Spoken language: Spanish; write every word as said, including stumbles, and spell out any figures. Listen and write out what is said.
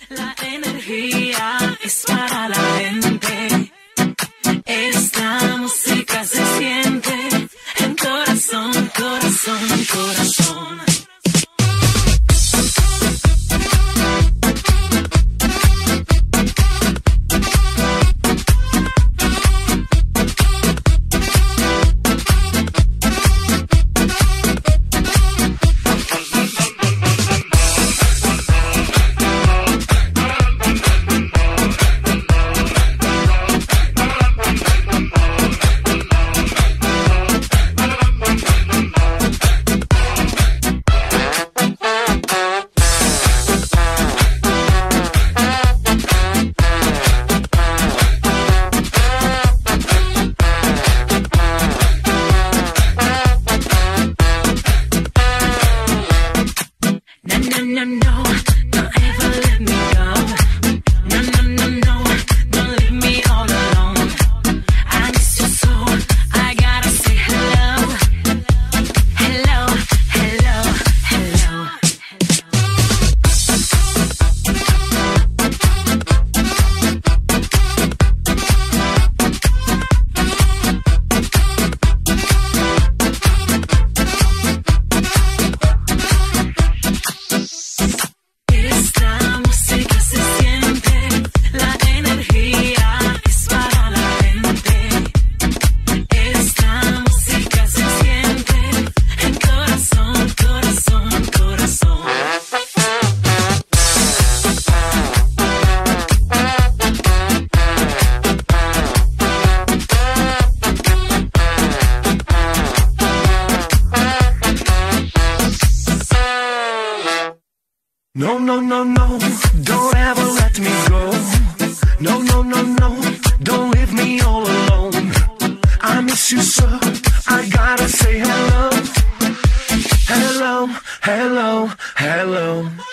La energía es para la gente. Esta música se siente en corazón, corazón, corazón. No, no, don't ever let me go. No, no, no, no, don't leave me all alone. I miss you so, I gotta say hello. Hello, hello, hello. No, no, no, no, don't ever let me go. No, no, no, no, don't leave me all alone. I miss you so, I gotta say hello. Hello, hello, hello.